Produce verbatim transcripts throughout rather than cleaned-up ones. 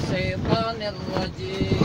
الشيطان الرجيم.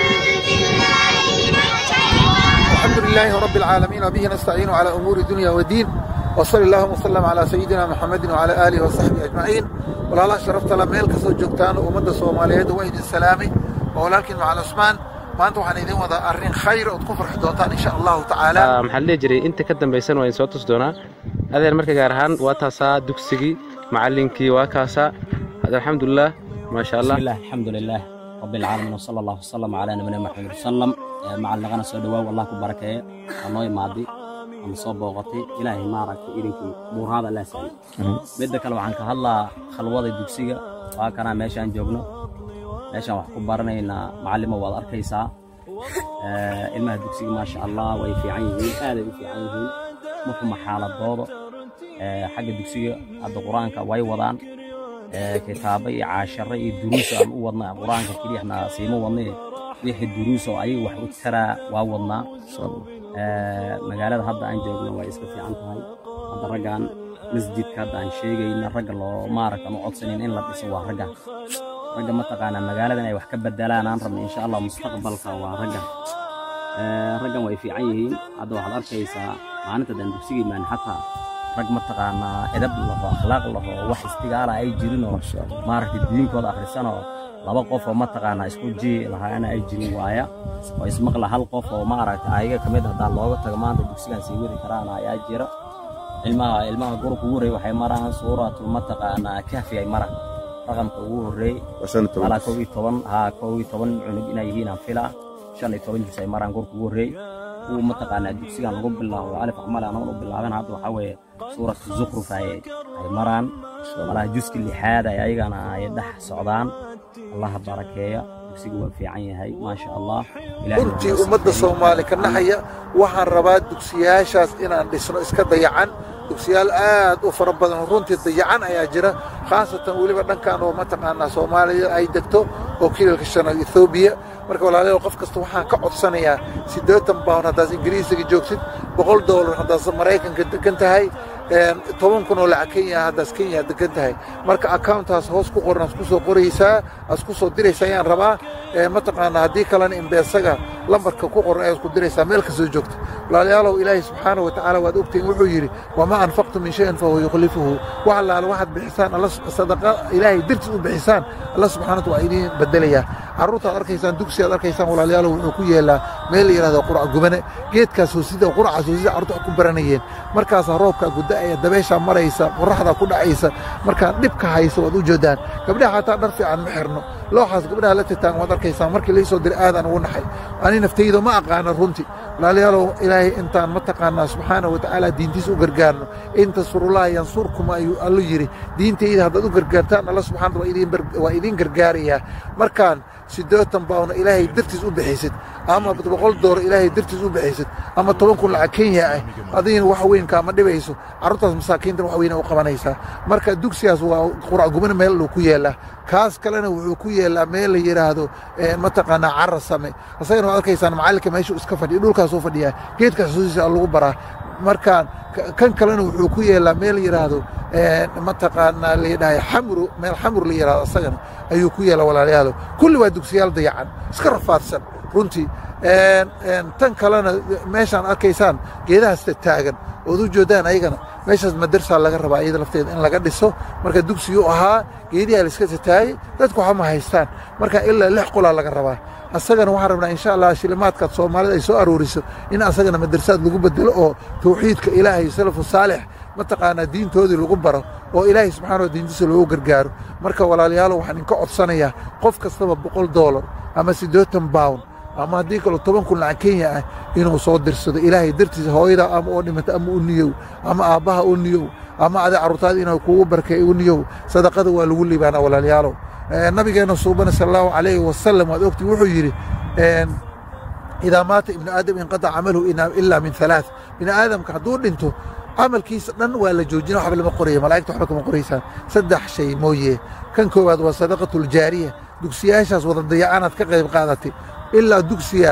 الحمد لله رب العالمين وبه نستعين على أمور الدنيا والدين وصلى الله وسلم على سيدنا محمد وعلى آله وصحبه أجمعين. والله شرفت لما يلكسوا جوجتان ومدى الصوماليات وإيد السلامي ولكن مع العثمان ما أنتم حنيدين وضع أرين خير وتكفر حدوتان إن شاء الله تعالى. آه محل جري أنت كدم بيسان وين صوت صدونا هذا المركز جارهان واتاسا دكسجي معلنكي وكاسا هذا الحمد لله ما شاء الله. بسم الله الحمد لله رب العالمين وصلى الله وسلم على نبينا محمد صلى الله عليه وسلم. مع اللغنا سودوا والله كبركة الله ماضي أنا صوب وغطي إلهي ما رأيت إيرينكي مور هذا لا سهل. بدك لو عنك هلا خلوات الدكسية وكنا ماشان جبنا ماشان وحكم برنا إن معلم والله كيسا المه الدكسية ما شاء الله ويفي عينه هذا يفي عينه مفهوم حالة ضوضة حق الدكسية هذا القرآن كواي وضعن كتابي عشرة دروس عن وضنا القرآن ككلي إحنا سيمو وضني ويحد دروس وأي واحد ترى ووضنا مجالات هذا عن جوجنا ويسكت في عنها هذا الرجال مسجد كذا عن شيء إن الرجل ما رك مقعد سنين إلا بيسوى رجال رجال ما تقانا مجالات أنا وحكب بدلا أنا أنرم إن شاء الله مستقبل كوا رجال رجال ويفي عيه هذا واحد أركيسا معنا تدن بسيج من حتى رجال ما تقانا أدب الله أخلاق الله وح استقالة أي جيرنا ما رك الدين كذا آخر السنة laba qof oo ma taqaana isku jii lahaayna ay jirin waaya oo ismaqla hal qof oo ma aragta ayaga kamid ah dad looga tago maanta dugsigan sii wadi karaan ayaa jira ilmaha ilmaha gurku ugu horeey waxay maraan suuratul ma taqaana kahfi ay maraan raqamka ugu horeey ala kow iyo toban ha kow iyo toban cunug inay yihiin aan fila shan iyo toban jis ay maraan gurku ugu horeey uu ma taqaana dugsigan lagu bilaabo alif amal aan u bilaaban hadda waxa weeye suuratul zukhruf ay maraan wala juski lixaad ay ayagana ay dhax socdaan الله بركيه دكسيغو في عيني ما شاء الله runtii ummadda Soomaali ka naxaya waxaan rabaa dugsiyaashaas inaan dhisno iska dayacan dugsiyaal aad u fara badan runtii dayacan ayaa jira khaasatan waliba dhankan oo ma taqaana Soomaaliya ay degto oo kiilka shanaad Ethiopia marka walaalayaal qof kasta waxaan ka codsanayaa siddeetan pound hadaas Ingiriisiga joogsid boqol dollar hadaas Mareykanka degan tahay toban kun oo lacag Kenya hadaas Kenya degan tahay marka account-taas hoos ku qoran isku soo qoraysaa isku soo diraysaa ayaan rabaa ma taqaana hadii kalena Mpessa lambarka ku qoran ay isku diraysaa meel ka soo joogto walaalayaal Ilaahay subhanahu wa ta'ala waad ogtiin wuxuu yiri wama anfaqtum min shay'in fa huwa yukhlifuhu wa alla waxad bixisaan alla sadaqa Ilaahay dirti u bixisaan Allah subhanahu wa ta'ala badalaya caruurta arkaysaan dugsi aad arkaysaan walaalayaal wuxuu ku yeelaa meel yiraahdo qurac gubane geedkaas oo sida qurac soo sida caruurta ku baranayeen markaas roobka guda ay dabeesha maraysa qorraxda ku dhacaysa marka dibka hayso wad u joodaan gabdhaha xataa dhar fiican ma xirno looxaas gabdhaha la titaan wad arkaysaan markii la soo dir aadan ugu naxay ani naftayda ma aqaan runtii walaalayaal Ilaahay intaan ma taqaana subhanahu wa ta'ala diintiisa u gargaarno inta surulaa yansurkum ayu allu yiri diintayda hadda u gargaartaan Allah subhanahu wa ta'ala waa idin gargaariya markaan siddeetan pound Ilaahay dirtiis u bixisid ama boqol dollar Ilaahay dirtiis u bixisid ama toban kun lacag Kenya ah adiin wax weyn ka ma dhibayso caruurtaas masaakiinta wax weyn u qabanaysa marka dugsigaas waa qurac guban meel uu ku yeelaa kaas kalena wuxuu ku yeelaa meel la yiraahdo ma taqaana carasame asagana arkaysaan macallinka meesha iska fadhiyo dhulkaas oo fadhiya geedkaas hoostiisa lagu baraa markaan kan kalena wuxuu ku yeelaa meel yiraahdo ma taqaana leedahay xamru meel xamru la yiraahdo asagana ayuu ku yeelaa walaalayaal kulli waa dugsiyaal dayacan iska rafaadsan runtii tan kalena meeshaan arkaysaan geedahaas taagan oo u joodaan ayagana meeshaas madarasa laga rabaa iyada lafteeda in laga dhiso marka dugsigu ahaa geediyaal iska taagay dadku waxa ma haystaan marka ilaa lix qolaa laga rabaa asagana waxaan rabnaa insha Allah shilimaadka Soomaalida ay soo arooriso in asagana madrasad lagu bedelo oo tawxiidka Ilaahay salafu saalix ma taqaana diintoodii lagu baro oo Ilaahay subhanahu wa diintiisa loo gargaaro marka walaalayaal waxaan ka codsanayaa qof kastaba boqol dollar ama siddeetan pound ama hadii kale toban kun lacag Kenya ah inuu soo dirsado Ilaahay dirtiisa hooyada ama oo dhimata ama u niyow ama aabaha u niyow ama ada caruurtaada inuu kugu barkay u niyow sadaqada waa lagu liibaana walaalayaal nabigeena suubana sallallahu alayhi wa sallam waad ogtii wuxuu yiri إذا مات ابن آدم انقطع عمله إلا من ثلاث ابن آدم كحضور دينته عمل كيس دن ولا جوجنا حبل مقرية ملائكة حبل مقريسان سدح شيء مويه كان كواد وصدقة الجارية دوكسياشاس وضيعانات كغيب قادتي إلا دوكسيات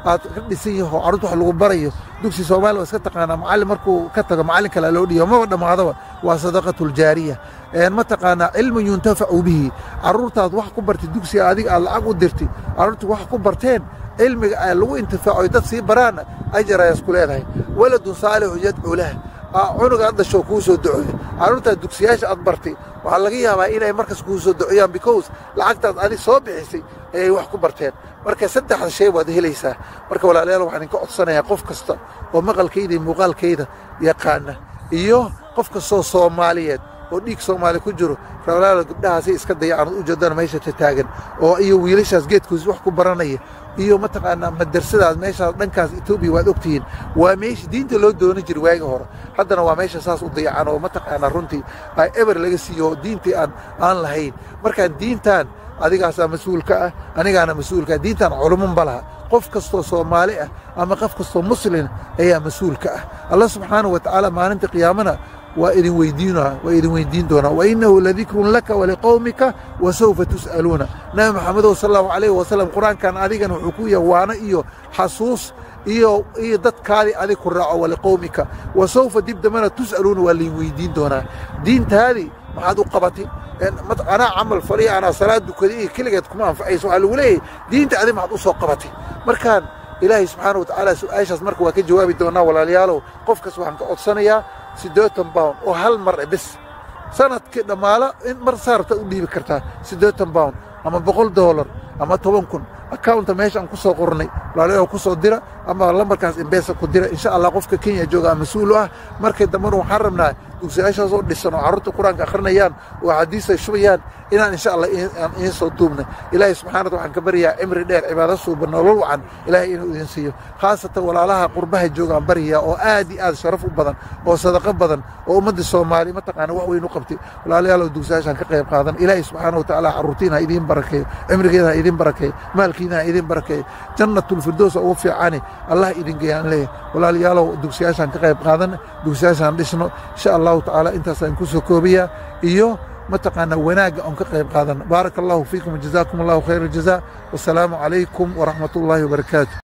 aad ka dhisan yahay carruurta wax lagu barayo dugsi Soomaaliya iska taqaana macallin markuu ka tago macallin kale loo dhiyo ma dhamaadaba waa sadaqatul jaariya een ma taqaana cilmu yuntafacu bihi carruurtaad wax ku bartay dugsi adiga aad lacag u dirtay carruurtu wax ku barteen cilmiga ay lagu intifaaco dad si baraan ajra ay isku leedahay waladu saalih yad'u lahu cunuga hadda shoo kuu soo duceeyo carruurta dugsiyaasha aad bartay waxa laga yaabaa inay markaas kuu soo duceeyaan because lacagtaad adiga soo bixisay ay wax ku barteen marka saddex shay waad helaysaa marka walaalayaal waxaan ka codsanayaa qof kasta oo maqalkayda iyo muuqaalkayda yaqaana iyo qof kasta oo Soomaaliyeed oo dhiig Soomaali ku jiro walaalayaal gabdhahaasi iska dayacaan u jeedaan meesha taagan oo iyo wiilashaas geedkoos wax ku baranaya iyo ma taqaana madrasadaas meesha dhankaas Itoobiya waad ogtihiin waa meesha diinta loo doona jiray waagi hore haddana waa meesha saas u dayacaan oo ma taqaana runtii ay ever laga siiyo diintii aan aan lahayn marka diintan adigaas mas'uulka ah anigaana mas'uulka diintan culumun balaha qof kasto Soomaali ah ama qof kasto muslim ayaa mas'uulka ah Allah subhanahu wa ta'ala maalinta qiyaamana وإذن ويدينها وإذن ويدين دونا وإنه لذكر لك ولقومك وسوف تسألون نبي محمد صلى الله عليه وسلم قرآن كان أذيقا وحكوية وانا إيو حصوص إيو إيو دات كاري أذيك الرعا ولقومك وسوف ديب دمنا تسألون واللي ويدين دونا دين تالي ما عادوا قبطي أنا عمل فريق أنا صلاة دكري كل جد كمان في أي سؤال وليه دين تالي ما عادوا قبطي مركان إلهي سبحانه وتعالى سؤال مركو وكي جوابي دونا ولا ليالو قف كسوحن كأتصنيا سدوتن باون وهل مرة بس سنة كده مالا إن مر صارت أودي بكرتها سدوتن باون أما بقول دولار أما طبعا كن أكاونت ماشي أن كسر قرني لا لا كسر ديرة أما لما كان إمبيسا كديرة إن شاء الله قفك كينيا جوجا مسؤولة مركز دمر وحرمنا دوسي عيشة زود لسنا عرض القرآن كآخرنا يان وحديث شويان إن إن شاء الله إن إن صوتومنا إلهي سبحانه وتعالى كبريا أمر دير عبادة صوب النور عن إلهي إنه ينسيه خاصة ولا لها قربها جوجا بريا أو آدي آد شرف بدن أو صدقة بدن أو مد الصومالي ما تقانا وين نقبتي ولا لا لو دوسي عيشة كقيم قادن إلهي سبحانه وتعالى عروتينا إيدين بركة أمر كذا إيدين بركة مالكينا إيدين بركة جنة الفردوس أوفي عني الله إيدين جيان له ولا لا لو دوسي عيشة كقيم قادن دوسي عيشة لسنا إن شاء الله الله تعالى انت سنكسو كوبيا ايو متقانا وناق ان كقيب قادن بارك الله فيكم وجزاكم الله خير الجزاء والسلام عليكم ورحمة الله وبركاته.